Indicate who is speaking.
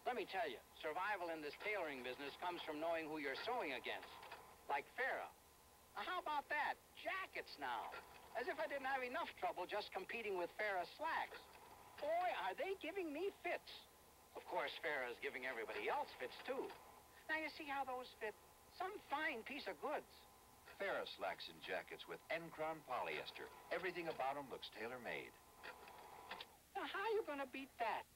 Speaker 1: Let me tell you, survival in this tailoring business comes from knowing who you're sewing against. Like Farah. Now, how about that? Jackets now. As if I didn't have enough trouble just competing with Farah's slacks. Boy, are they giving me fits. Of course, Farah's giving everybody else fits, too. Now, you see how those fit? Some fine piece of goods.
Speaker 2: Farah slacks and jackets with Encron polyester. Everything about them looks tailor-made.
Speaker 1: Now, how are you going to beat that?